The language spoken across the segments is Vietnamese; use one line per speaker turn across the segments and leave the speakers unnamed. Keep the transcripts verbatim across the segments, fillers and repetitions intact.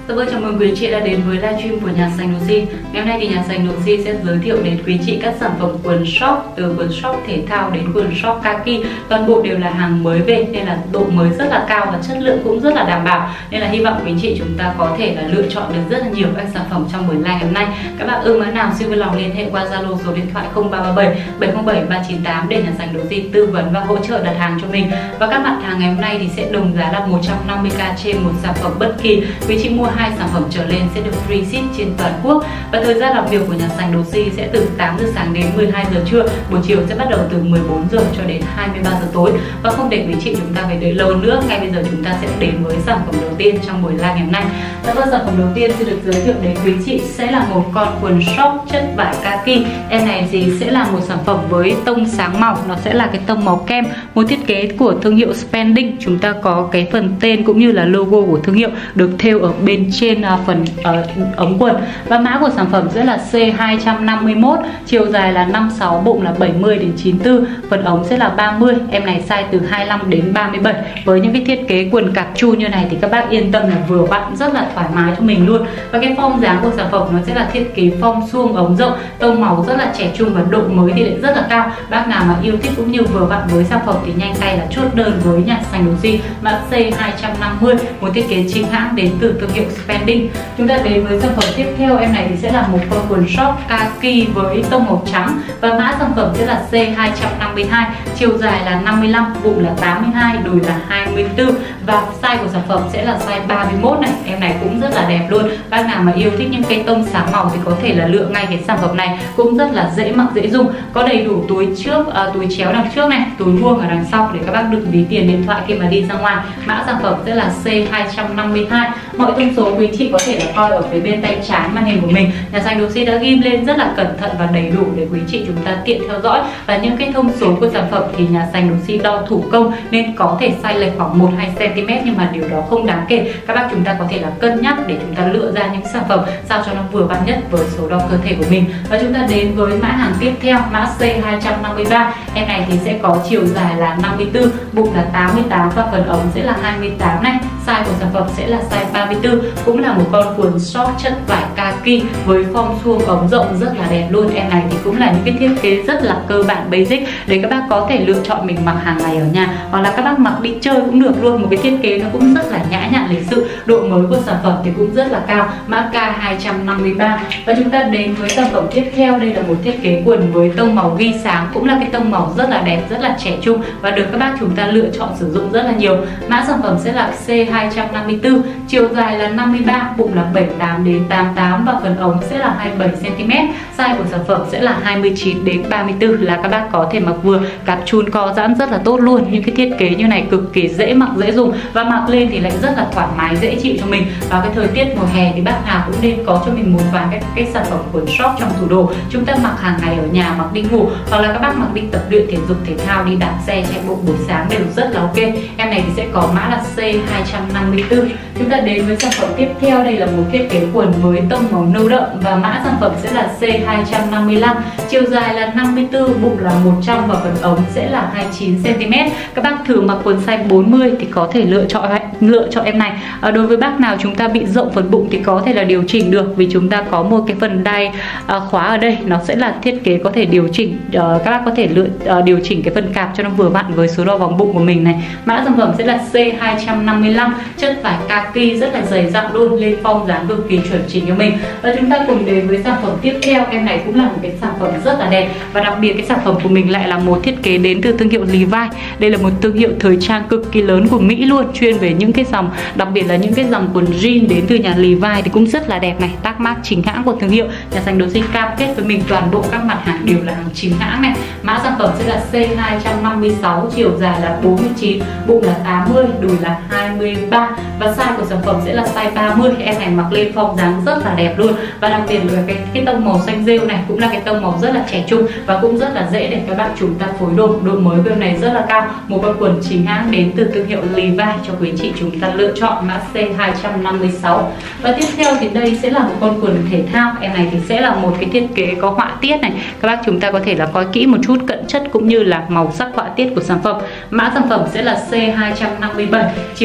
Dạ vâng, chào mừng quý chị đã đến với livestream của nhà sành Đồ Xi. Ngày hôm nay thì nhà sành Đồ Xi sẽ giới thiệu đến quý chị các sản phẩm quần short, từ quần short thể thao đến quần short kaki. Toàn bộ đều là hàng mới về nên là độ mới rất là cao và chất lượng cũng rất là đảm bảo. Nên là hy vọng quý chị chúng ta có thể là lựa chọn được rất là nhiều các sản phẩm trong buổi live ngày hôm nay. Các bạn ưng mã nào xin vui lòng liên hệ qua Zalo số điện thoại không ba ba bảy bảy không bảy ba chín tám để nhà sành Đồ Xi tư vấn và hỗ trợ đặt hàng cho mình. Và các mặt hàng ngày hôm nay thì sẽ đồng giá là một trăm năm mươi k trên một sản phẩm bất kỳ. Quý chị mua hai sản phẩm trở lên sẽ được free ship trên toàn quốc. Và thời gian làm việc của nhà sành Đồ Xi sẽ từ tám giờ sáng đến mười hai giờ trưa, buổi chiều sẽ bắt đầu từ mười bốn giờ cho đến hai mươi ba giờ tối. Và không để quý chị chúng ta phải đợi lâu nữa, ngay bây giờ chúng ta sẽ đến với sản phẩm đầu tiên trong buổi live ngày hôm nay. Và vâng, sản phẩm đầu tiên sẽ được giới thiệu đến quý chị sẽ là một con quần short chất vải kaki. Em này thì sẽ là một sản phẩm với tông sáng màu, nó sẽ là cái tông màu kem, một thiết kế của thương hiệu Spending. Chúng ta có cái phần tên cũng như là logo của thương hiệu được thêu ở bên trên phần uh, ống quần. Và mã của sản phẩm sẽ là C hai năm mốt, chiều dài là năm mươi sáu, bụng là bảy mươi đến chín mươi tư, phần ống sẽ là ba mươi. Em này size từ hai mươi lăm đến ba mươi bảy. Với những cái thiết kế quần cạp chu như này thì các bác yên tâm là vừa vặn, rất là thoải mái cho mình luôn. Và cái form dáng của sản phẩm nó sẽ là thiết kế form suông ống rộng, tông màu rất là trẻ trung và độ mới thì lại rất là cao. Bác nào mà yêu thích cũng như vừa vặn với sản phẩm thì nhanh tay là chốt đơn với nhà sành Đồ Xi mã C hai năm mươi, một thiết kế chính hãng đến từ thương hiệu Spending. Chúng ta đến với sản phẩm tiếp theo. Em này thì sẽ là một con quần short kaki với tông màu trắng và mã sản phẩm sẽ là C hai năm hai, chiều dài là năm mươi lăm, bụng là tám mươi hai, đùi là hai mươi tư và size của sản phẩm sẽ là size ba mươi mốt này. Em này cũng rất là đẹp luôn. Bác nào mà yêu thích những cái tông sáng màu thì có thể là lựa ngay cái sản phẩm này, cũng rất là dễ mặc dễ dùng, có đầy đủ túi trước, à, túi chéo đằng trước này, túi vuông ở đằng sau để các bác đựng ví tiền điện thoại khi mà đi ra ngoài. Mã sản phẩm sẽ là C hai năm hai. Mọi thông số quý chị có thể là coi ở phía bên tay trái màn hình của mình. Nhà sành Đồ Xi đã ghim lên rất là cẩn thận và đầy đủ để quý chị chúng ta tiện theo dõi. Và những cái thông số của sản phẩm thì nhà sành Đồ Xi đo thủ công nên có thể sai lệch khoảng một hai xăng ti mét, nhưng mà điều đó không đáng kể. Các bác chúng ta có thể là cân nhắc để chúng ta lựa ra những sản phẩm sao cho nó vừa vặn nhất với số đo cơ thể của mình. Và chúng ta đến với mã hàng tiếp theo, mã C hai năm ba. Em này thì sẽ có chiều dài là năm mươi tư, bụng là tám mươi tám và phần ống sẽ là hai mươi tám này. Size của sản phẩm sẽ là size ba mươi tư, cũng là một con quần short chất vải kaki với form suông ống rộng rất là đẹp luôn. Em này thì cũng là những cái thiết kế rất là cơ bản basic để các bác có thể lựa chọn mình mặc hàng ngày ở nhà, hoặc là các bác mặc đi chơi cũng được luôn. Một cái thiết kế nó cũng rất là nhã nhặn lịch sự, độ mới của sản phẩm thì cũng rất là cao, mã K hai năm ba. Và chúng ta đến với sản phẩm tiếp theo. Đây là một thiết kế quần với tông màu ghi sáng, cũng là cái tông màu rất là đẹp, rất là trẻ trung và được các bác chúng ta lựa chọn sử dụng rất là nhiều. Mã sản phẩm sẽ là C hai năm tư, chiều dài là năm mươi ba, bụng là bảy mươi tám đến tám mươi tám và phần ống sẽ là hai mươi bảy xăng ti mét. Size của sản phẩm sẽ là hai mươi chín đến ba mươi tư, là các bác có thể mặc vừa, cạp chun co giãn rất là tốt luôn. Những cái thiết kế như này cực kỳ dễ mặc dễ dùng và mặc lên thì lại rất là thoải mái dễ chịu cho mình. Vào cái thời tiết mùa hè thì bác nào cũng nên có cho mình một vài cái, cái sản phẩm quần short trong tủ đồ. Chúng ta mặc hàng ngày ở nhà, mặc đi ngủ, hoặc là các bác mặc đi tập luyện thể dục thể thao, đi đạp xe, chạy bộ buổi sáng đều rất là ok. Em này thì sẽ có mã là C hai năm tư. Chúng ta đến với sản phẩm tiếp theo. Đây là một thiết kế quần với tông màu nâu đậm và mã sản phẩm sẽ là C hai năm lăm, chiều dài là năm mươi tư, bụng là một trăm và phần ống sẽ là hai mươi chín xăng ti mét. Các bác thường mặc quần size bốn mươi thì có thể lựa chọn lựa chọn em này. À, đối với bác nào chúng ta bị rộng phần bụng thì có thể là điều chỉnh được, vì chúng ta có một cái phần đai à, khóa ở đây, nó sẽ là thiết kế có thể điều chỉnh. À, các bác có thể lựa à, điều chỉnh cái phần cạp cho nó vừa vặn với số đo vòng bụng của mình này. Mã sản phẩm sẽ là C hai năm lăm, chất vải kaki rất là dày dặn luôn, lên form dáng cực kỳ chuẩn chỉnh cho mình. Và chúng ta cùng đến với sản phẩm tiếp theo. Em này cũng là một cái sản phẩm rất là đẹp và đặc biệt cái sản phẩm của mình lại là một thiết kế đến từ thương hiệu Levi. Đây là một thương hiệu thời trang cực kỳ lớn của Mỹ luôn, chuyên về những cái dòng, đặc biệt là những cái dòng quần jean đến từ nhà Levi thì cũng rất là đẹp này, tác mác chính hãng của thương hiệu. Nhà sành Đồ Xi cam kết với mình toàn bộ các mặt hàng đều là hàng chính hãng này. Mã sản phẩm sẽ là C hai năm sáu, chiều dài là bốn mươi chín, bụng là tám mươi, đùi là hai mươi ba và size của sản phẩm sẽ là size ba mươi. Em này mặc lên form dáng rất là đẹp luôn và đặc biệt là cái cái tông màu xanh rêu này cũng là cái tông màu rất là trẻ trung và cũng rất là dễ để các bạn chúng ta phối đồ. Độ mới của em này rất là cao, một con quần chính hãng đến từ thương hiệu Levi cho quý chị chúng ta lựa chọn, mã C hai năm sáu. Và tiếp theo thì đây sẽ là một con quần thể thao. Em này thì sẽ là một cái thiết kế có họa tiết này, các bác chúng ta có thể là coi kỹ một chút cận chất cũng như là màu sắc họa tiết của sản phẩm. Mã sản phẩm sẽ là C hai năm bảy, chiều dài là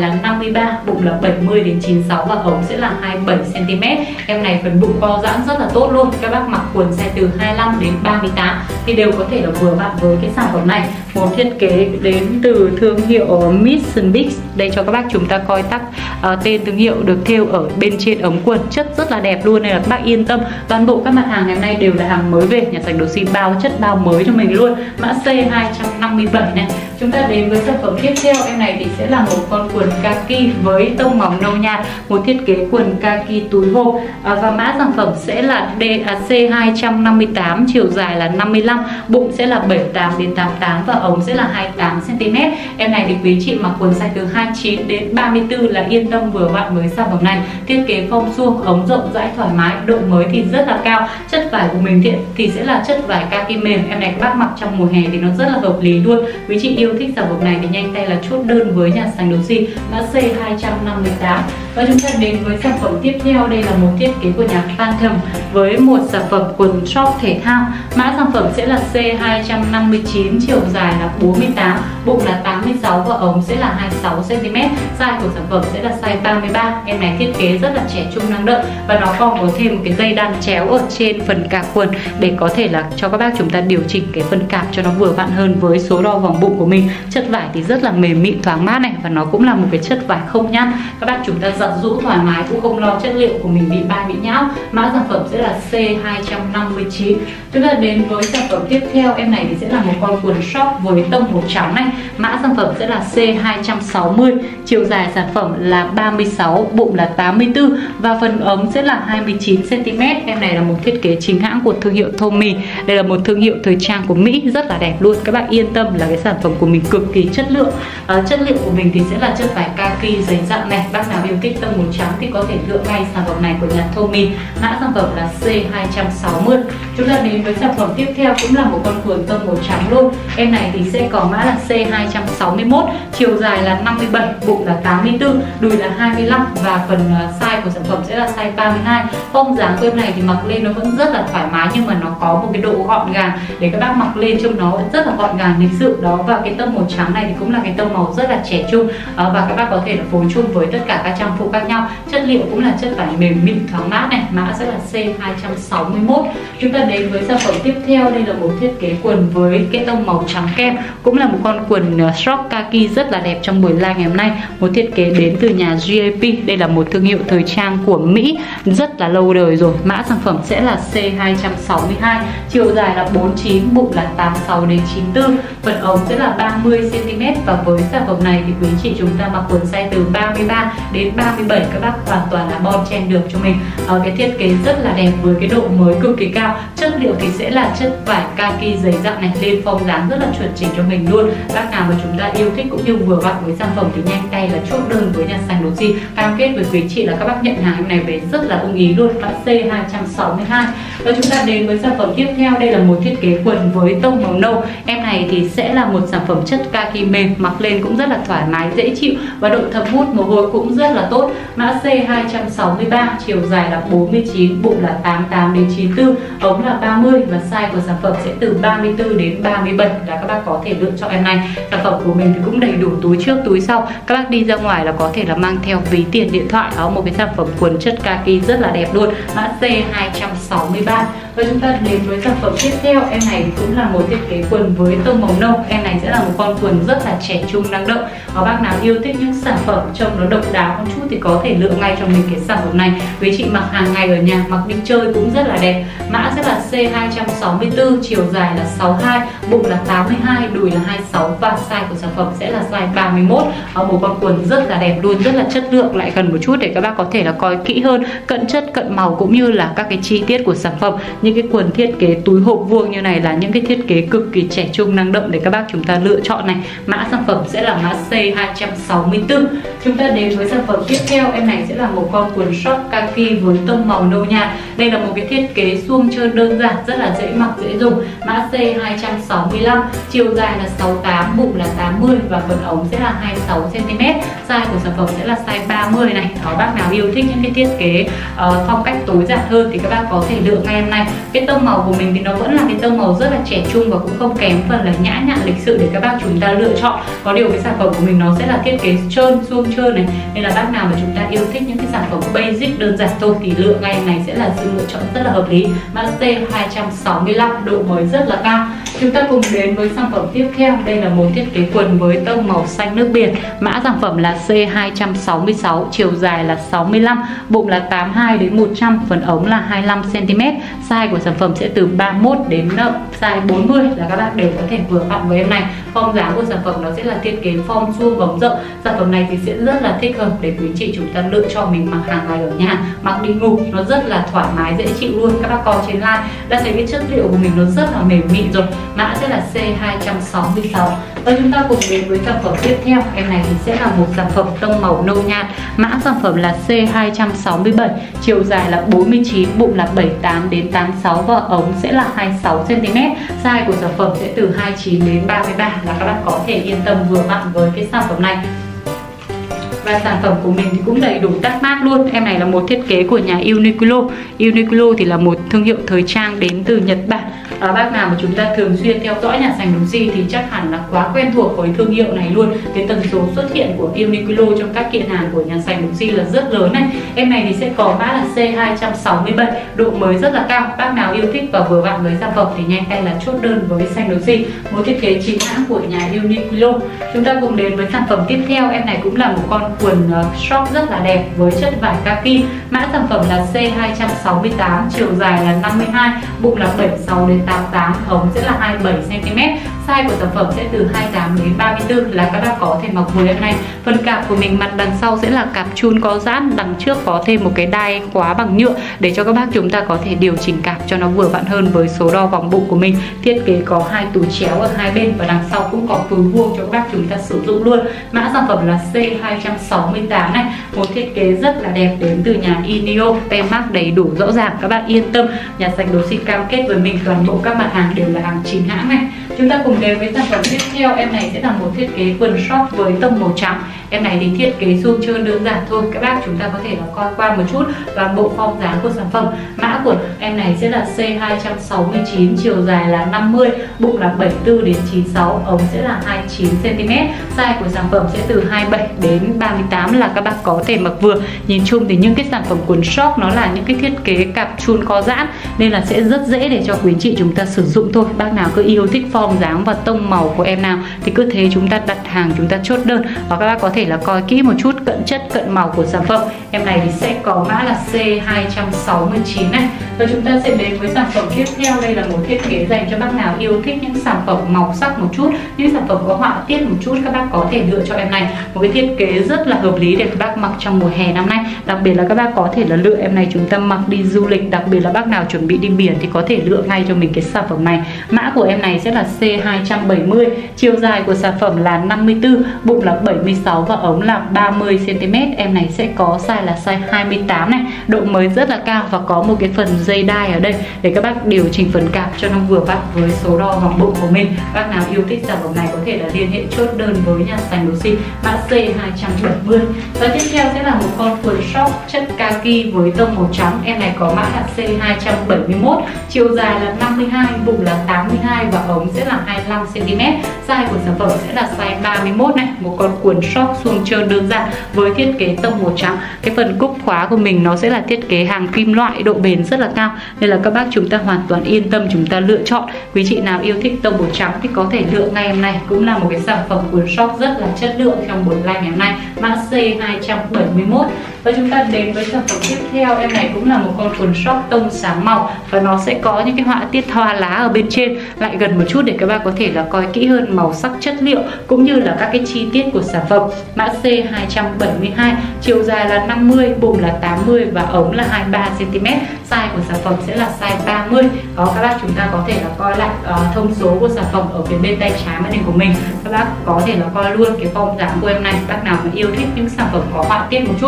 là năm mươi ba, bụng là bảy mươi đến chín mươi sáu và ống sẽ là hai mươi bảy xăng ti mét. Em này phần bụng co giãn rất là tốt luôn. Các bác mặc quần size từ hai mươi lăm đến ba mươi tám thì đều có thể là vừa vặn với cái sản phẩm này. Một thiết kế đến từ thương hiệu Mission Big. Đây cho các bác chúng ta coi tắt uh, tên thương hiệu được thêu ở bên trên ống quần, chất rất là đẹp luôn nên là các bác yên tâm. Toàn bộ các mặt hàng ngày hôm nay đều là hàng mới về, nhà sạch Đồ Xi bao chất bao mới cho mình luôn. Mã C hai năm bảy này. Chúng ta đến với sản phẩm tiếp theo. Em này thì sẽ là một con quần kaki với tông màu nâu nhạt, một thiết kế quần kaki túi hộp à, và mã sản phẩm sẽ là D, à, C hai năm tám, chiều dài là năm mươi lăm, bụng sẽ là bảy mươi tám đến tám mươi tám và ống sẽ là hai mươi tám xăng ti mét. Em này thì quý chị mặc quần size từ hai mươi chín đến ba mươi tư là yên tâm vừa vặn với sản phẩm này. Thiết kế phong suông, ống rộng rãi thoải mái, độ mới thì rất là cao. Chất vải của mình thì, thì sẽ là chất vải kaki mềm. Em này các bác mặc trong mùa hè thì nó rất là hợp lý luôn. Quý chị yêu thích sản phẩm này thì nhanh tay là chốt đơn với nhà sành Đồ Xi, mã C hai năm tám. Và chúng ta đến với sản phẩm tiếp theo. Đây là một thiết kế của nhà Phantom với một sản phẩm quần short thể thao. Mã sản phẩm sẽ là C hai năm chín, chiều dài là bốn mươi tám, bụng là tám mươi sáu và ống sẽ là hai mươi sáu xăng ti mét. Size của sản phẩm sẽ là size ba mươi ba. Em này thiết kế rất là trẻ trung năng động và nó còn có thêm một cái dây đan chéo ở trên phần cạp quần để có thể là cho các bác chúng ta điều chỉnh cái phần cạp cho nó vừa vặn hơn với số đo vòng bụng của mình. Chất vải thì rất là mềm mịn thoáng mát này và nó cũng là một cái chất vải không nhăn. Các bác chúng ta giặt rũ thoải mái cũng không lo chất liệu của mình bị bay bị nhão. Mã sản phẩm sẽ là C hai năm chín. Chúng ta đến với sản phẩm tiếp theo. Em này thì sẽ là một con quần short với tông màu trắng này. Mã sản phẩm sẽ là C hai sáu không, chiều dài sản phẩm là ba mươi sáu, bụng là tám mươi tư và phần ống sẽ là hai mươi chín xăng ti mét. Em này là một thiết kế chính hãng của thương hiệu Tommy. Đây là một thương hiệu thời trang của Mỹ rất là đẹp luôn. Các bạn yên tâm là cái sản phẩm của mình cực kỳ chất lượng. À, chất liệu của mình thì sẽ là chất vải kaki dày dặn này. Bác nào yêu thích tông màu trắng thì có thể lựa ngay sản phẩm này của nhà Tommy. Mã sản phẩm là C hai sáu không. Chúng ta đến với sản phẩm tiếp theo cũng là một con quần tông màu trắng luôn. Em này thì sẽ có mã là C hai sáu mốt, chiều dài là năm mươi bảy, bụng là tám mươi tư, đùi là hai mươi lăm và phần size của sản phẩm sẽ là size ba mươi hai. Form dáng của em này thì mặc lên nó vẫn rất là thoải mái nhưng mà nó có một cái độ gọn gàng để các bác mặc lên trông nó rất là gọn gàng lịch sự đó. Và cái tông màu trắng này thì cũng là cái tông màu rất là trẻ trung và các bác có thể là phối chung với tất cả các trang phục khác nhau. Chất liệu cũng là chất vải mềm mịn thoáng mát này. Mã sẽ là C hai sáu mốt. Chúng ta đến với sản phẩm tiếp theo. Đây là một thiết kế quần với cái tông màu trắng kem, cũng là một con quần short kaki rất là đẹp trong buổi live ngày hôm nay. Một thiết kế đến từ nhà giê a pê. Đây là một thương hiệu thời trang của Mỹ rất là lâu đời rồi. Mã sản phẩm sẽ là C hai sáu hai, chiều dài là bốn mươi chín, bụng là tám mươi sáu đến chín mươi tư, phần ống sẽ là ba mươi xăng ti mét và với sản phẩm này thì quý chị chúng ta mặc quần size từ ba mươi ba đến ba mươi bảy các bác hoàn toàn là bon chen được cho mình. Ở cái thiết kế rất là đẹp với cái độ mới cực kỳ cao. Chất liệu thì sẽ là chất vải kaki dày dặn này, lên form dáng rất là chuẩn chỉnh cho mình luôn. Bác nào mà chúng ta yêu thích cũng như vừa vặn với sản phẩm thì nhanh tay là chốt đơn với nhà sành Đồ Xi. Cam kết với quý chị là các bác nhận hàng này về rất là ưng ý luôn. Mã C hai sáu hai. Và chúng ta đến với sản phẩm tiếp theo. Đây là một thiết kế quần với tông màu nâu. Em này thì sẽ là một sản phẩm chất kaki mềm, mặc lên cũng rất là thoải mái dễ chịu và độ thấm hút mồ hôi cũng rất là tốt. Mã C hai sáu ba, chiều dài là bốn mươi chín, bụng là tám mươi tám đến chín mươi tư, ống là ba mươi và size của sản phẩm sẽ từ ba mươi tư đến ba mươi bảy là các bác có thể lựa chọn em này. Sản phẩm của mình thì cũng đầy đủ túi trước túi sau. Các bác đi ra ngoài là có thể là mang theo ví tiền điện thoại. Đó, một cái sản phẩm quần chất kaki rất là đẹp luôn. Mã C hai sáu ba. Và chúng ta đến với sản phẩm tiếp theo. Em này cũng là một thiết kế quần với tông màu nâu. Em này sẽ là một con quần rất là trẻ trung năng động. Và bác nào yêu thích những sản phẩm trông nó độc đáo một chút thì có thể lựa ngay cho mình cái sản phẩm này. Với chị mặc hàng ngày ở nhà, mặc đi chơi cũng rất là đẹp. Mã sẽ là C hai sáu tư, chiều dài là sáu mươi hai, bụng là tám mươi hai, đùi là hai mươi sáu và size của sản phẩm sẽ là size ba mươi mốt. Một con quần rất là đẹp luôn, rất là chất lượng. Lại gần một chút để các bác có thể là coi kỹ hơn cận chất cận màu cũng như là các cái chi tiết của sản phẩm. Những cái quần thiết kế túi hộp vuông như này là những cái thiết kế cực kỳ trẻ trung năng động để các bác chúng ta lựa chọn này. Mã sản phẩm sẽ là mã C hai sáu tư. Chúng ta đến với sản phẩm tiếp theo. Em này sẽ là một con quần short kaki với tông màu nâu nhạt. Đây là một cái thiết kế suông trơn đơn giản, rất là dễ mặc dễ dùng. Mã C hai sáu lăm, chiều dài là sáu mươi tám, bụng là tám mươi và phần ống sẽ là hai mươi sáu xăng ti mét. Size của sản phẩm sẽ là size ba mươi này. Đó, bác nào yêu thích những cái thiết kế uh, phong cách tối giản hơn thì các bác có thể lựa ngay em này. Cái tông màu của mình thì nó vẫn là cái tông màu rất là trẻ trung và cũng không kém phần là nhã nhặn lịch sự để các bác chúng ta lựa chọn. Có điều cái sản phẩm của mình nó sẽ là thiết kế trơn, suông trơn này, nên là bác nào mà chúng ta yêu thích những cái sản phẩm basic đơn giản thôi thì lựa ngay này sẽ là sự lựa chọn rất là hợp lý. Mã C hai sáu lăm, độ mới rất là cao. Chúng ta cùng đến với sản phẩm tiếp theo. Đây là một thiết kế quần với tông màu xanh nước biển. Mã sản phẩm là C hai sáu sáu, chiều dài là sáu mươi lăm, bụng là tám mươi hai đến một trăm, phần ống là hai mươi lăm xăng ti mét. Size của sản phẩm sẽ từ ba mươi mốt đến size bốn mươi là các bạn đều có thể vừa vặn với em này. Form dáng của sản phẩm nó sẽ là thiết kế form suông vòng rộng. Sản phẩm này thì sẽ rất là thích hợp để quý chị chúng ta lựa cho mình mặc hàng ngày ở nhà, mặc đi ngủ nó rất là thoải mái dễ chịu luôn. Các bác coi trên like đã thấy cái chất liệu của mình nó rất là mềm mịn rồi. Mã sẽ là C hai sáu sáu. Và chúng ta cùng đến với sản phẩm tiếp theo. Em này thì sẽ là một sản phẩm tông màu nâu nhạt. Mã sản phẩm là C hai sáu bảy, chiều dài là bốn mươi chín, bụng là bảy mươi tám đến tám mươi sáu và ống sẽ là hai mươi sáu xăng ti mét. Size của sản phẩm sẽ từ hai mươi chín đến ba mươi ba là các bạn có thể yên tâm vừa vặn với cái sản phẩm này. Và sản phẩm của mình thì cũng đầy đủ tag mác luôn. Em này là một thiết kế của nhà Uniqlo. Uniqlo thì là một thương hiệu thời trang đến từ Nhật Bản. À, bác nào mà chúng ta thường xuyên theo dõi nhà sành Lucy thì chắc hẳn là quá quen thuộc với thương hiệu này luôn. Cái tần số xuất hiện của Uniqlo trong các kiện hàng của nhà sành Lucy là rất lớn này. Em này thì sẽ có mã là C hai sáu bảy, độ mới rất là cao. Bác nào yêu thích và vừa vặn với sản phẩm thì nhanh tay là chốt đơn với sành Lucy, một thiết kế chính hãng của nhà Uniqlo. Chúng ta cùng đến với sản phẩm tiếp theo. Em này cũng là một con quần short rất là đẹp với chất vải kaki. Mã sản phẩm là C hai sáu tám, chiều dài là năm mươi hai, bụng là bảy mươi sáu đến tám mươi tám, ống sẽ là hai mươi bảy xăng ti mét. Size của sản phẩm sẽ từ hai mươi tám đến ba mươi tư là các bác có thể mặc vừa em này. Phần cạp của mình mặt đằng sau sẽ là cạp chun có giãn, đằng trước có thêm một cái đai khóa bằng nhựa để cho các bác chúng ta có thể điều chỉnh cạp cho nó vừa vặn hơn với số đo vòng bụng của mình. Thiết kế có hai túi chéo ở hai bên và đằng sau cũng có túi vuông cho các bác chúng ta sử dụng luôn. Mã sản phẩm là C hai sáu tám này, một thiết kế rất là đẹp đến từ nhà Inio. Tem mác đầy đủ rõ ràng, các bạn yên tâm. Nhà sành Lucy cam kết với mình toàn bộ các mặt hàng đều là hàng chính hãng này. Chúng ta cùng đến với sản phẩm tiếp theo. Em này sẽ là một thiết kế quần short với tông màu trắng. Em này thì thiết kế suông trơn đơn giản thôi. Các bác chúng ta có thể là coi qua một chút toàn bộ form dáng của sản phẩm. Mã của em này sẽ là C hai sáu chín, chiều dài là năm mươi, bụng là bảy mươi tư đến chín mươi sáu, ống sẽ là hai mươi chín xăng ti mét. Size của sản phẩm sẽ từ hai mươi bảy đến ba mươi tám là các bác có thể mặc vừa. Nhìn chung thì những cái sản phẩm quần short nó là những cái thiết kế cạp chun có giãn nên là sẽ rất dễ để cho quý chị chúng ta sử dụng thôi. Bác nào cứ yêu thích form dáng và tông màu của em nào thì cứ thế chúng ta đặt hàng, chúng ta chốt đơn. Và các bác có thể là coi kỹ một chút cận chất cận màu của sản phẩm. Em này thì sẽ có mã là C hai sáu chín này. Và chúng ta sẽ đến với sản phẩm tiếp theo. Đây là một thiết kế dành cho bác nào yêu thích những sản phẩm màu sắc một chút, những sản phẩm có họa tiết một chút, các bác có thể lựa cho em này. Một cái thiết kế rất là hợp lý để các bác mặc trong mùa hè năm nay. Đặc biệt là các bác có thể là lựa em này chúng ta mặc đi du lịch, đặc biệt là bác nào chuẩn bị đi biển thì có thể lựa ngay cho mình cái sản phẩm này. Mã của em này sẽ là C hai bảy mươi, chiều dài của sản phẩm là năm mươi tư, bụng là bảy mươi sáu và ống là ba mươi xăng ti mét. Em này sẽ có size là size hai mươi tám này, độ mới rất là cao và có một cái phần dây đai ở đây để các bác điều chỉnh phần cạp cho nó vừa vặn với số đo vòng bụng của mình. Bác nào yêu thích sản phẩm này có thể là liên hệ chốt đơn với nhà sành Lucy, mã C hai bảy mươi. Và tiếp theo sẽ là một con quần short chất kaki với tông màu trắng. Em này có mã là C hai bảy mốt, chiều dài là năm mươi hai, bụng là tám mươi hai và ống sẽ là hai mươi lăm xăng ti mét. Size của sản phẩm sẽ là size ba mươi mốt này, một con quần short suông trơn đơn giản với thiết kế tông màu trắng. Cái phần cúc khóa của mình nó sẽ là thiết kế hàng kim loại, độ bền rất là cao nên là các bác chúng ta hoàn toàn yên tâm chúng ta lựa chọn. Quý chị nào yêu thích tông màu trắng thì có thể lựa ngay em này, cũng là một cái sản phẩm quần short rất là chất lượng trong buổi live ngày hôm nay, mã C hai bảy mốt. Và chúng ta đến với sản phẩm tiếp theo. Em này cũng là một con quần short tông sáng màu và nó sẽ có những cái họa tiết hoa lá ở bên trên. Lại gần một chút để các bác có thể là coi kỹ hơn màu sắc chất liệu cũng như là các cái chi tiết của sản phẩm. Mã C hai bảy hai, chiều dài là năm mươi, bụng là tám mươi và ống là hai mươi ba xăng ti mét. Size của sản phẩm sẽ là size ba mươi. Đó, các bác chúng ta có thể là coi lại uh, thông số của sản phẩm ở phía bên tay trái màn hình của mình. Các bác có thể là coi luôn cái form dáng của em này. Bác nào mà yêu thích những sản phẩm có họa tiết một chút thì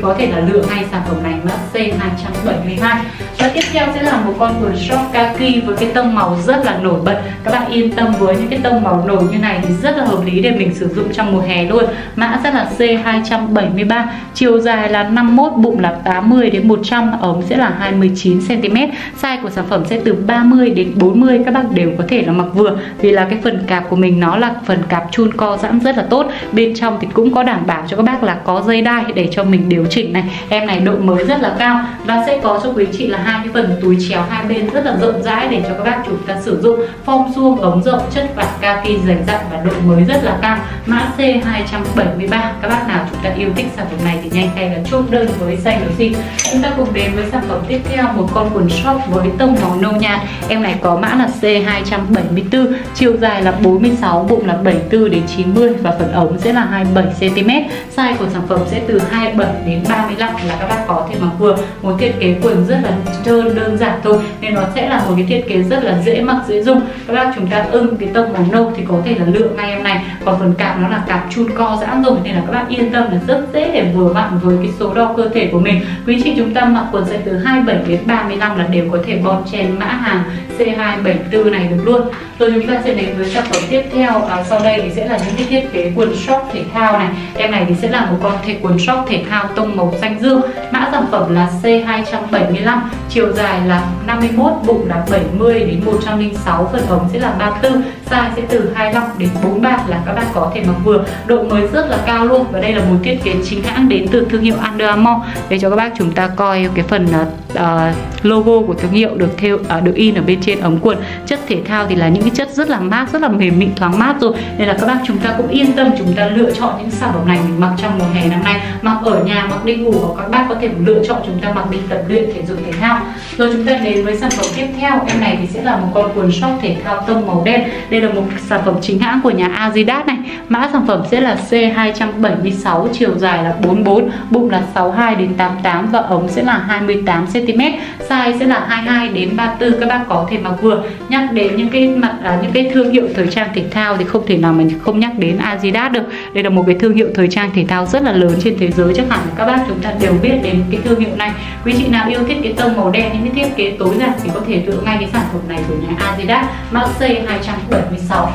có thể là lựa ngay sản phẩm này, mã C hai bảy hai. Và tiếp theo sẽ là một con quần short kaki với cái tông màu rất là nổi bật. Các bạn yên tâm, với những cái tông màu nổi như này thì rất là hợp lý để mình sử dụng trong mùa hè luôn. Mã sẽ là C hai bảy ba, chiều dài là năm mươi mốt, bụng là tám mươi đến một trăm, ống sẽ là hai mươi chín xăng ti mét. Size của sản phẩm sẽ từ ba mươi đến bốn mươi, các bác đều có thể là mặc vừa, vì là cái phần cạp của mình nó là phần cạp chun co giãn rất là tốt. Bên trong thì cũng có đảm bảo cho các bác là có dây đai để cho mình điều chỉnh này. Em này độ mới rất là cao và sẽ có cho quý chị là hai cái phần túi chéo hai bên rất là rộng rãi để cho các bác chúng ta sử dụng. Form suông ống rộng, chất vải kaki dày dặn và độ mới rất là cao. Mã C hai bảy ba. Các bác nào chúng ta yêu thích sản phẩm này thì nhanh tay là chốt đơn với Xanh Lucy. Chúng ta cùng đến với sản phẩm tiếp theo, một con quần short với tông màu nâu nhạt. Em này có mã là C hai bảy tư, chiều dài là bốn mươi sáu, bụng là bảy mươi tư đến chín mươi và phần ống sẽ là hai mươi bảy xăng ti mét. Size của sản phẩm sẽ từ hai mươi bảy đến ba mươi lăm, là các bác có thể mặc vừa. Một thiết kế quần rất là trơn đơn giản thôi nên nó sẽ là một cái thiết kế rất là dễ mặc dễ dùng. Các bác chúng ta ưng cái tông màu nâu thì có thể là lựa ngay em này. Còn phần cạp nó là cạp chun co giãn rồi nên là các bác yên tâm là rất dễ để vừa vặn với cái số đo cơ thể của mình. Quý chị chúng ta mặc quần sẽ từ hai mươi bảy đến ba mươi lăm là đều có thể bon chen mã hàng C hai bảy tư này được luôn. Rồi chúng ta sẽ đến với sản phẩm tiếp theo. À, sau đây thì sẽ là những cái thiết kế quần short thể thao này. Em này thì sẽ là một con thể quần short thể thao tông màu xanh dương. Mã sản phẩm là C hai bảy lăm, chiều dài là năm mươi mốt, bụng là bảy mươi đến một trăm lẻ sáu, phần ống sẽ là ba mươi tư, size sẽ từ hai mươi lăm đến bốn mươi ba, là các bác có thể mặc vừa. Độ mới rất là cao luôn và đây là một thiết kế chính hãng đến từ thương hiệu Under Armour. Để cho các bác chúng ta coi cái phần uh, logo của thương hiệu được theo uh, được in ở bên trên ống quần. Chất thể thao thì là những cái chất rất là mát, rất là mềm mịn thoáng mát rồi, nên là các bác chúng ta cũng yên tâm chúng ta lựa chọn những sản phẩm này mình mặc trong mùa hè năm nay, mặc ở nhà, mặc đi ngủ, hoặc các bác có thể lựa chọn chúng ta mặc đi tập luyện thể dục thể thao. Rồi chúng ta đến với sản phẩm tiếp theo. Em này thì sẽ là một con quần short thể thao tông màu đen. Đây là một sản phẩm chính hãng của nhà Adidas này. Mã sản phẩm sẽ là C hai bảy sáu, chiều dài là bốn mươi bốn, bụng là sáu mươi hai đến tám mươi tám và ống sẽ là hai mươi tám xăng ti mét. Size sẽ là hai mươi hai đến ba mươi tư, các bác có thể mặc vừa. Nhắc đến những cái mặt à, những cái thương hiệu thời trang thể thao thì không thể nào mình không nhắc đến Adidas được. Đây là một cái thương hiệu thời trang thể thao rất là lớn trên thế giới, chắc hẳn các bác chúng ta đều biết đến cái thương hiệu này. Quý chị nào yêu thích cái tông màu đen, những cái thiết kế tối giản thì có thể lựa ngay cái sản phẩm này của nhà Adidas, mã C hai bảy sáu.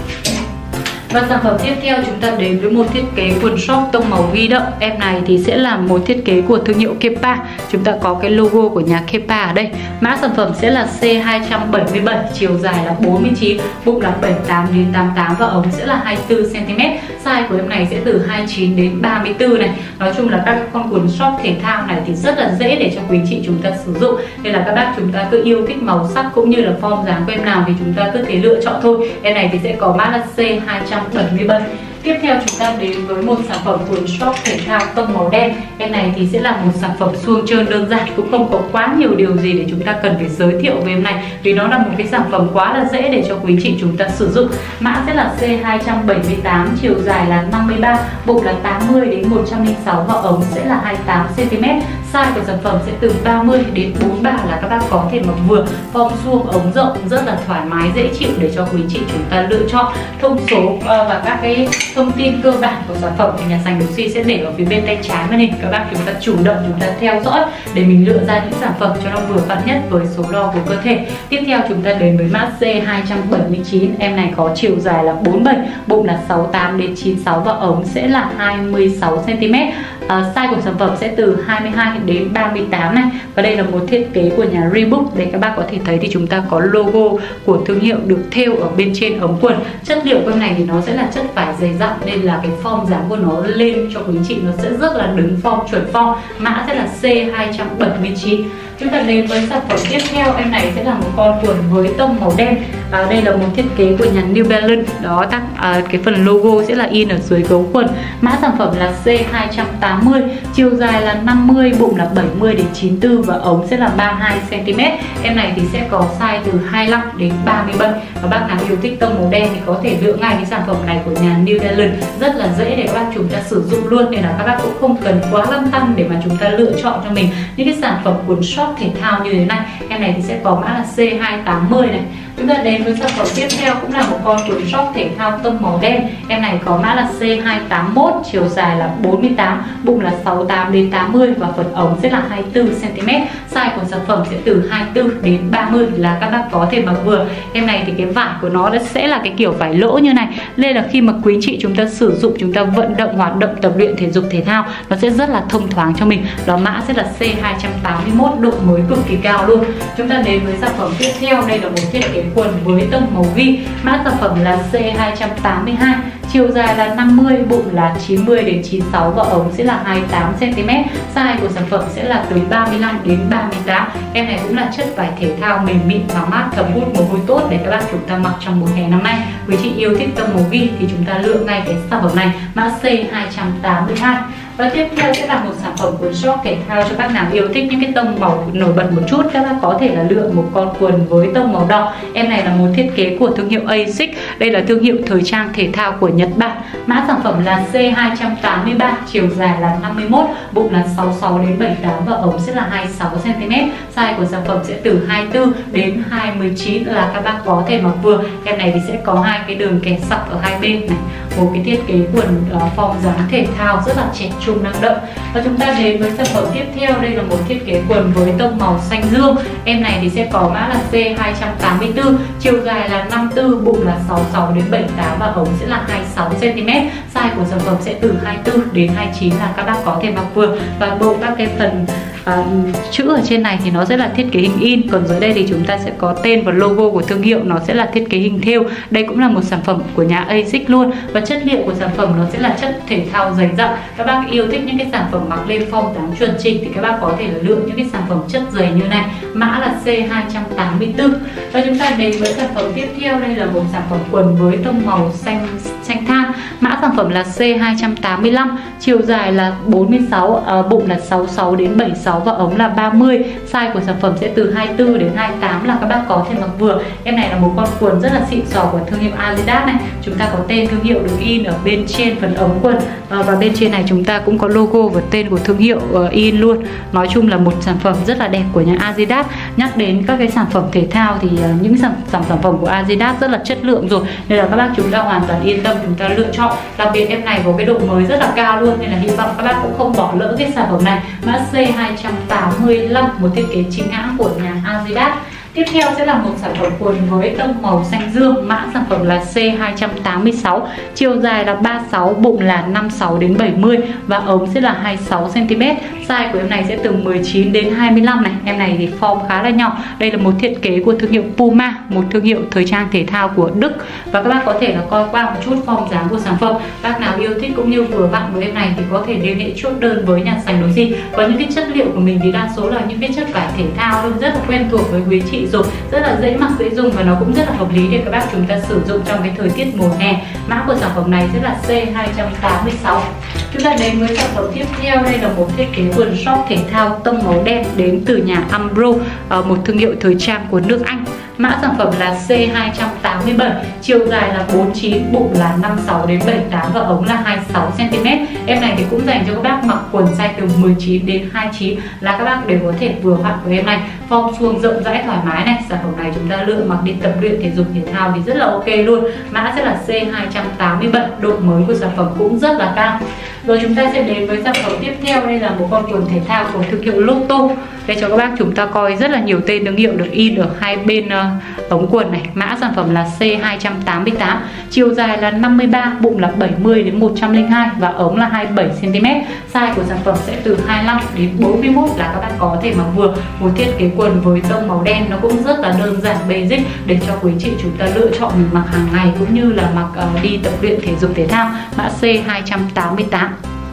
Và sản phẩm tiếp theo chúng ta đến với một thiết kế quần short tông màu ghi đậm. Em này thì sẽ là một thiết kế của thương hiệu Kepa. Chúng ta có cái logo của nhà Kepa ở đây. Mã sản phẩm sẽ là C hai bảy bảy, chiều dài là bốn mươi chín, bụng là bảy mươi tám đến tám mươi tám và ống sẽ là hai mươi tư xăng ti mét. Size của em này sẽ từ hai mươi chín đến ba mươi tư này. Nói chung là các con quần short thể thao này thì rất là dễ để cho quý chị chúng ta sử dụng. Nên là các bác chúng ta cứ yêu thích màu sắc cũng như là form dáng của em nào thì chúng ta cứ thế lựa chọn thôi. Em này thì sẽ có mã là C hai bảy bảy. Tiếp theo chúng ta đến với một sản phẩm quần short thể thao tông màu đen. Em này thì sẽ là một sản phẩm suông trơn đơn giản, cũng không có quá nhiều điều gì để chúng ta cần phải giới thiệu về em này, vì nó là một cái sản phẩm quá là dễ để cho quý chị chúng ta sử dụng. Mã sẽ là C hai bảy tám, chiều dài là năm mươi ba, bụng là tám mươi đến một trăm lẻ sáu và ống sẽ là hai mươi tám xăng ti mét. Size của sản phẩm sẽ từ ba mươi đến bốn mươi ba, là các bác có thể mặc vừa. Form suông ống rộng rất là thoải mái dễ chịu để cho quý chị chúng ta lựa chọn. Thông số và các cái thông tin cơ bản của sản phẩm thì nhà Sành Lucy sẽ để ở phía bên tay trái màn hình. Các bác chúng ta chủ động chúng ta theo dõi để mình lựa ra những sản phẩm cho nó vừa vặn nhất với số đo của cơ thể. Tiếp theo chúng ta đến với mã C hai bảy chín. Em này có chiều dài là bốn mươi bảy, bụng là sáu mươi tám đến chín mươi sáu và ống sẽ là hai mươi sáu xăng ti mét. À, size của sản phẩm sẽ từ hai mươi hai đến ba mươi tám này. Và đây là một thiết kế của nhà Reebok. Để các bác có thể thấy thì chúng ta có logo của thương hiệu được thêu ở bên trên ống quần. Chất liệu của này thì nó sẽ là chất vải dày dặn nên là cái form dáng của nó lên cho quý chị nó sẽ rất là đứng form, chuẩn form. Mã sẽ là C hai bảy chín. Chúng ta đến với sản phẩm tiếp theo. Em này sẽ là một con quần với tông màu đen. À, đây là một thiết kế của nhà New Balance. Đó, tác à, cái phần logo sẽ là in ở dưới gấu quần. Mã sản phẩm là C hai tám mươi, chiều dài là năm mươi, bụng là bảy mươi đến chín mươi tư và ống sẽ là ba mươi hai xăng ti mét. Em này thì sẽ có size từ hai mươi lăm đến ba mươi bảy. Và bác nào yêu thích tông màu đen thì có thể lựa ngay cái sản phẩm này của nhà New Balance. Rất là dễ để các bác chúng ta sử dụng luôn, nên là các bác cũng không cần quá lăn tăn để mà chúng ta lựa chọn cho mình những cái sản phẩm quần short thể thao như thế này. Em này thì sẽ có mã là C hai tám mươi này. Chúng ta đến với sản phẩm tiếp theo cũng là một con quần short thể thao tông màu đen. Em này có mã là C hai tám mốt, chiều dài là bốn mươi tám, bụng là sáu mươi tám đến tám mươi và phần ống sẽ là hai mươi tư xăng ti mét. Size của sản phẩm sẽ từ hai mươi tư đến ba mươi là các bác có thể mặc vừa. Em này thì cái vải của nó sẽ là cái kiểu vải lỗ như này, nên là khi mà quý chị chúng ta sử dụng, chúng ta vận động, hoạt động, tập luyện thể dục thể thao nó sẽ rất là thông thoáng cho mình. Đó, mã sẽ là C hai tám mốt, độ mới cực kỳ cao luôn. Chúng ta đến với sản phẩm tiếp theo, đây là một thiết kế quần với tông màu ghi. Mã sản phẩm là C hai tám hai, chiều dài là năm mươi, bụng là chín mươi đến chín mươi sáu và ống sẽ là hai mươi tám xăng ti mét. Size của sản phẩm sẽ là từ ba mươi lăm đến ba mươi tám. Em này cũng là chất vải thể thao mềm mịn và mát, thấm hút mồ hôi tốt để các bạn chúng ta mặc trong mùa hè năm nay. Quý chị yêu thích tông màu ghi thì chúng ta lựa ngay cái sản phẩm này, mã C hai tám hai. Và tiếp theo sẽ là một sản phẩm quần short thể thao cho các nào yêu thích những cái tông màu nổi bật một chút. Các bác có thể là lựa một con quần với tông màu đỏ. Em này là một thiết kế của thương hiệu Asics. Đây là thương hiệu thời trang thể thao của Nhật Bản. Mã sản phẩm là C hai tám ba, chiều dài là năm mươi mốt, bụng là sáu mươi sáu đến bảy mươi tám và ống sẽ là hai mươi sáu xăng ti mét. Size của sản phẩm sẽ từ hai mươi tư đến hai mươi chín là các bác có thể mặc vừa. Em này thì sẽ có hai cái đường kẻ sọc ở hai bên này. Một cái thiết kế quần uh, form dáng thể thao rất là trẻ trung năng động. Và chúng ta đến với sản phẩm tiếp theo, đây là một thiết kế quần với tông màu xanh dương. Em này thì sẽ có mã là C hai tám tư, chiều dài là năm mươi tư, bụng là sáu mươi sáu đến bảy mươi tám và ống sẽ là hai mươi sáu xăng ti mét. Size của sản phẩm sẽ từ hai mươi tư đến hai mươi chín là các bác có thể mặc vừa. Và bộ các cái phần À, chữ ở trên này thì nó sẽ là thiết kế hình in, còn dưới đây thì chúng ta sẽ có tên và logo của thương hiệu, nó sẽ là thiết kế hình thêu. Đây cũng là một sản phẩm của nhà Asics luôn, và chất liệu của sản phẩm nó sẽ là chất thể thao dày dặn. Các bác yêu thích những cái sản phẩm mặc lên form dáng chuẩn chỉnh thì các bác có thể là lựa những cái sản phẩm chất dày như này, mã là C hai tám tư. Và chúng ta đến với sản phẩm tiếp theo, đây là một sản phẩm quần với tông màu xanh xanh than. Mã sản phẩm là C hai tám lăm, chiều dài là bốn mươi sáu, à, bụng là sáu mươi sáu đến bảy mươi sáu và ống là ba mươi. Size của sản phẩm sẽ từ hai mươi tư đến hai mươi tám là các bác có thể mặc vừa. Em này là một con quần rất là xịn sò của thương hiệu Adidas này. Chúng ta có tên thương hiệu được in ở bên trên phần ống quần, à, và bên trên này chúng ta cũng có logo và tên của thương hiệu uh, in luôn. Nói chung là một sản phẩm rất là đẹp của nhà Adidas. Nhắc đến các cái sản phẩm thể thao thì uh, những sản, sản sản phẩm của Adidas rất là chất lượng rồi, nên là các bác chúng ta hoàn toàn yên tâm chúng ta lựa chọn. Đặc biệt em này có cái độ mới rất là cao luôn, nên là hy vọng các bác cũng không bỏ lỡ cái sản phẩm này, mã C hai tám lăm, một thiết kế chính hãng của nhà Adidas. Tiếp theo sẽ là một sản phẩm quần với tông màu xanh dương. Mã sản phẩm là C hai tám sáu, chiều dài là ba mươi sáu, bụng là năm mươi sáu đến bảy mươi và ống sẽ là hai mươi sáu xăng ti mét. Size của em này sẽ từ mười chín đến hai mươi lăm này. Em này thì form khá là nhỏ. Đây là một thiết kế của thương hiệu Puma, một thương hiệu thời trang thể thao của Đức. Và các bác có thể là coi qua một chút form dáng của sản phẩm. Bác nào yêu thích cũng như vừa vặn với em này thì có thể liên hệ chốt đơn với nhà sành Đồ Di. Và những cái chất liệu của mình thì đa số là những cái chất vải thể thao luôn, rất là quen thuộc với quý chị rồi, rất là dễ mặc dễ dùng và nó cũng rất là hợp lý để các bác chúng ta sử dụng trong cái thời tiết mùa hè. Mã của sản phẩm này sẽ là C hai tám sáu. Chúng ta đến với sản phẩm tiếp theo, đây là một thiết kế quần short thể thao tông màu đen đến từ nhà Umbro, một thương hiệu thời trang của nước Anh. Mã sản phẩm là C hai tám bảy, chiều dài là bốn mươi chín, bụng là năm mươi sáu đến bảy mươi tám và ống là hai mươi sáu xăng ti mét. Em này thì cũng dành cho các bác mặc quần size từ mười chín đến hai mươi chín là các bác đều có thể vừa vặn với em này. Form suông rộng rãi thoải mái này. Sản phẩm này chúng ta lựa mặc đi tập luyện thể dục thể thao thì rất là ok luôn. Mã sẽ là C hai tám bảy, độ mới của sản phẩm cũng rất là cao. Rồi chúng ta sẽ đến với sản phẩm tiếp theo, đây là một con quần thể thao của thương hiệu Lotto. Đây cho các bác chúng ta coi rất là nhiều tên thương hiệu được in ở hai bên uh, ống quần này. Mã sản phẩm là C hai tám tám, chiều dài là năm mươi ba, bụng là bảy mươi đến một trăm lẻ hai và ống là hai mươi bảy xăng ti mét. Size của sản phẩm sẽ từ hai mươi lăm đến bốn mươi mốt là các bác có thể mặc vừa. Một thiết kế quần với tông màu đen nó cũng rất là đơn giản basic để cho quý chị chúng ta lựa chọn mình mặc hàng ngày cũng như là mặc uh, đi tập luyện thể dục thể thao. Mã C hai tám tám.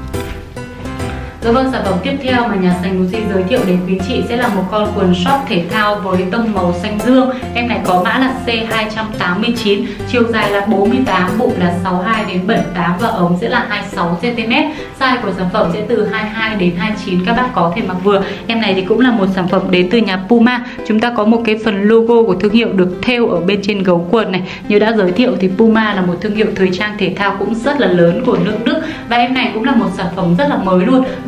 Dạ vâng, sản phẩm tiếp theo mà nhà sành Đồ Di giới thiệu đến quý chị sẽ là một con quần short thể thao với tông màu xanh dương. Em này có mã là C hai tám chín, chiều dài là bốn mươi tám, bụng là sáu mươi hai đến bảy mươi tám và ống sẽ là hai mươi sáu xăng ti mét. Size của sản phẩm sẽ từ hai mươi hai đến hai mươi chín, các bác có thể mặc vừa. Em này thì cũng là một sản phẩm đến từ nhà Puma. Chúng ta có một cái phần logo của thương hiệu được thêu ở bên trên gấu quần này. Như đã giới thiệu thì Puma là một thương hiệu thời trang thể thao cũng rất là lớn của nước Đức, và em này cũng là một sản phẩm rất là mới luôn.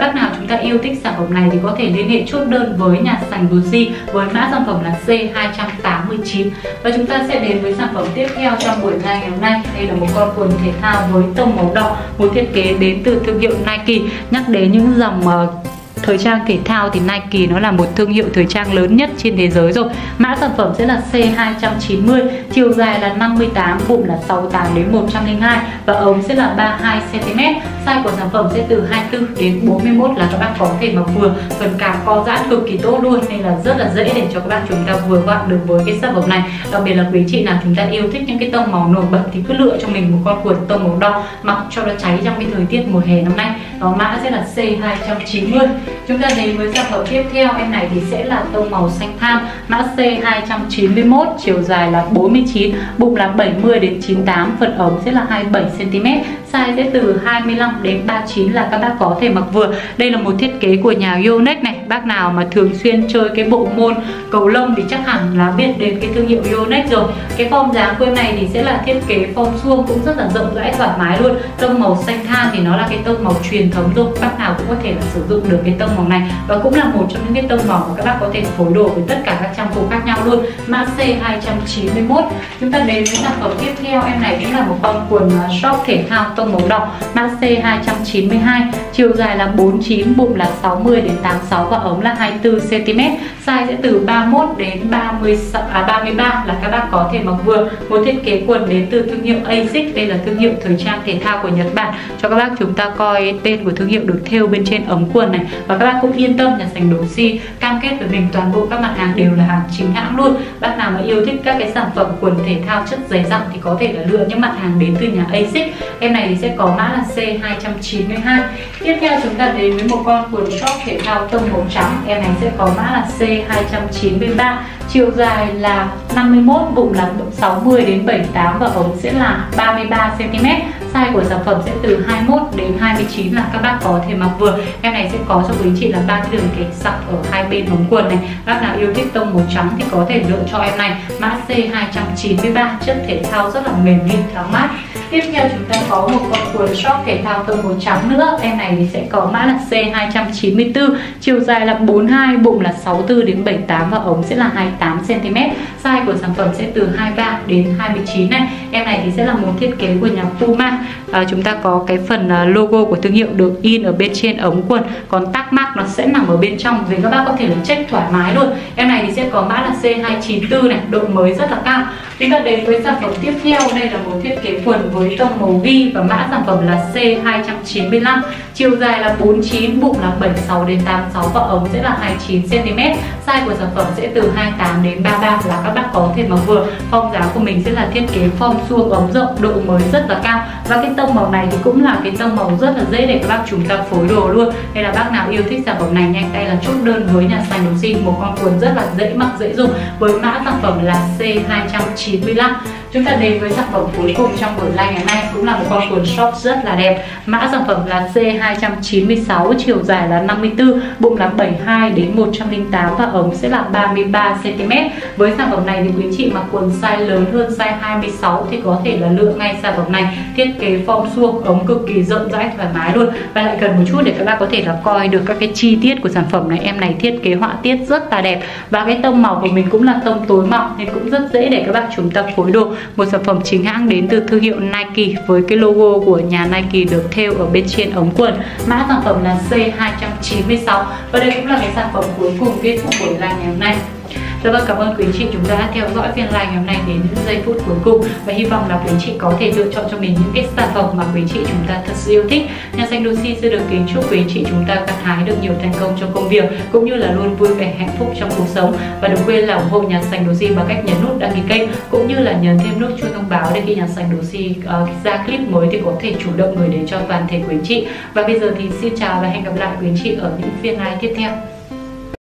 Bác nào chúng ta yêu thích sản phẩm này thì có thể liên hệ chốt đơn với nhà sành Lucy với mã sản phẩm là C hai tám chín. Và chúng ta sẽ đến với sản phẩm tiếp theo trong buổi live ngày hôm nay. Đây là một con quần thể thao với tông màu đỏ, một thiết kế đến từ thương hiệu Nike. Nhắc đến những dòng uh, thời trang thể thao thì Nike nó là một thương hiệu thời trang lớn nhất trên thế giới rồi. Mã sản phẩm sẽ là C hai chín không, chiều dài là năm mươi tám, bụng là sáu mươi tám đến một trăm linh hai và ống sẽ là ba mươi hai xăng ti mét. Size của sản phẩm sẽ từ hai mươi tư đến bốn mươi mốt là các bác có thể mặc vừa. Phần cạp co giãn cực kỳ tốt luôn nên là rất là dễ để cho các bác chúng ta vừa vặn được với cái sản phẩm này. Đặc biệt là quý chị nào chúng ta yêu thích những cái tông màu nổi bật thì cứ lựa cho mình một con quần tông màu đỏ mặc cho nó cháy trong cái thời tiết mùa hè năm nay. Đó, mã sẽ là C hai chín không. Chúng ta đến với sản phẩm tiếp theo, em này thì sẽ là tông màu xanh than, mã C hai chín mốt, chiều dài là bốn mươi chín, bụng là bảy mươi đến chín mươi tám, phần ống sẽ là hai mươi bảy xăng ti mét, size sẽ từ hai mươi lăm đến ba mươi chín là các bác có thể mặc vừa. Đây là một thiết kế của nhà Yonex này, bác nào mà thường xuyên chơi cái bộ môn cầu lông thì chắc hẳn là biết đến cái thương hiệu Yonex rồi. Cái form dáng của em này thì sẽ là thiết kế form suông cũng rất là rộng rãi thoải mái luôn. Tông màu xanh than thì nó là cái tông màu truyền thống rồi, bác nào cũng có thể là sử dụng được cái tông màu này và cũng là một trong những cái tông màu mà các bác có thể phối đồ với tất cả các trang phục khác nhau luôn. Mã C hai chín mốt. Chúng ta đến với sản phẩm tiếp theo, em này cũng là một con quần short thể thao tông màu đỏ, mã C hai chín hai, chiều dài là bốn mươi chín, bụng là sáu mươi đến tám mươi sáu và ống là hai mươi tư xăng ti mét, size sẽ từ ba mươi mốt đến ba mươi, à, ba mươi ba là các bác có thể mặc vừa. Một thiết kế quần đến từ thương hiệu Asics, đây là thương hiệu thời trang thể thao của Nhật Bản. Cho các bác chúng ta coi tên của thương hiệu được thêu bên trên ống quần này và các bác cũng yên tâm, nhà sành Lucy cam kết với mình toàn bộ các mặt hàng đều là hàng chính hãng luôn. Bác nào mà yêu thích các cái sản phẩm quần thể thao chất dày dặn thì có thể là lựa những mặt hàng đến từ nhà Asics. Em này thì sẽ có mã là C hai chín hai. Tiếp theo chúng ta đến với một con quần short thể thao tông màu trắng, em này sẽ có mã là C hai chín ba, chiều dài là năm mươi mốt, bụng là sáu mươi đến bảy mươi tám và ống sẽ là ba mươi ba xăng ti mét. Size của sản phẩm sẽ từ hai mươi mốt đến hai mươi chín là các bác có thể mặc vừa. Em này sẽ có cho quý chị là ba cái đường kẻ sọc ở hai bên ống quần này. Bác nào yêu thích tông màu trắng thì có thể lựa cho em này, mã C hai chín ba, chất thể thao rất là mềm mịn thoáng mát. Tiếp theo chúng ta có một con quần short thể thao tông màu trắng nữa, em này thì sẽ có mã là C hai chín tư, chiều dài là bốn mươi hai, bụng là sáu mươi tư đến bảy mươi tám và ống sẽ là hai mươi tám xăng ti mét. Size của sản phẩm sẽ từ hai mươi ba đến hai mươi chín này. Em này thì sẽ là một thiết kế của nhà Puma. À, chúng ta có cái phần logo của thương hiệu được in ở bên trên ống quần, còn tag mark nó sẽ nằm ở bên trong vì các bác có thể là check thoải mái luôn. Em này thì sẽ có mã là C hai chín tư này, độ mới rất là cao. Chúng ta đến với sản phẩm tiếp theo, đây là một thiết kế quần với tông màu ghi và mã sản phẩm là C hai chín lăm, chiều dài là bốn mươi chín, bụng là bảy mươi sáu đến tám mươi sáu và ống sẽ là hai mươi chín xăng ti mét. Size của sản phẩm sẽ từ hai mươi tám đến ba mươi ba là các bác có thể mặc vừa. Form dáng của mình sẽ là thiết kế form suông ống rộng, độ mới rất là cao và cái tông màu này thì cũng là cái tông màu rất là dễ để các bác chúng ta phối đồ luôn. Nên là bác nào yêu thích sản phẩm này nhanh tay là chốt đơn với nhà sành Lucy, một con quần rất là dễ mặc dễ dùng với mã sản phẩm là C hai chín lăm. Chúng ta đến với sản phẩm cuối cùng trong buổi live ngày hôm nay, cũng là một con quần short rất là đẹp. Mã sản phẩm là C hai chín sáu, chiều dài là năm mươi tư, bụng là bảy mươi hai đến một trăm linh tám và ống sẽ là ba mươi ba xăng ti mét. Với sản phẩm này thì quý chị mặc quần size lớn hơn size hai mươi sáu thì có thể là lựa ngay sản phẩm này. Thiết kế form suông, ống cực kỳ rộng rãi thoải mái luôn. Và lại gần một chút để các bác có thể là coi được các cái chi tiết của sản phẩm này. Em này thiết kế họa tiết rất là đẹp và cái tông màu của mình cũng là tông tối mỏng nên cũng rất dễ để các bác chúng ta phối đồ. Một sản phẩm chính hãng đến từ thương hiệu Nike với cái logo của nhà Nike được thêu ở bên trên ống quần. Mã sản phẩm là C hai chín sáu và đây cũng là cái sản phẩm cuối cùng kết thúc buổi live ngày hôm nay. Dạ vâng, cảm ơn quý chị chúng ta đã theo dõi phiên live ngày hôm nay đến những giây phút cuối cùng và hy vọng là quý chị có thể lựa chọn cho mình những cái sản phẩm mà quý chị chúng ta thật sự yêu thích. Nhà sành Lucy sẽ được kính chúc quý chị chúng ta gặt hái được nhiều thành công trong công việc cũng như là luôn vui vẻ hạnh phúc trong cuộc sống. Và đừng quên là ủng hộ nhà sành Lucy bằng cách nhấn nút đăng ký kênh cũng như là nhấn thêm nút chuông thông báo để khi nhà sành Lucy uh, ra clip mới thì có thể chủ động gửi đến cho toàn thể quý chị. Và bây giờ thì xin chào và hẹn gặp lại quý chị ở những phiên live tiếp theo.